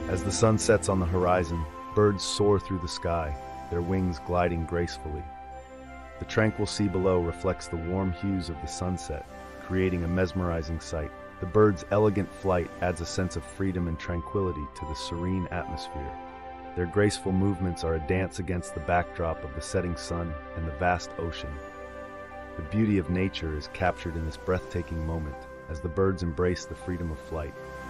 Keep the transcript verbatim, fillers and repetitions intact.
As the sun sets on the horizon, birds soar through the sky, their wings gliding gracefully. The tranquil sea below reflects the warm hues of the sunset, creating a mesmerizing sight. The birds' elegant flight adds a sense of freedom and tranquility to the serene atmosphere. Their graceful movements are a dance against the backdrop of the setting sun and the vast ocean. The beauty of nature is captured in this breathtaking moment as the birds embrace the freedom of flight.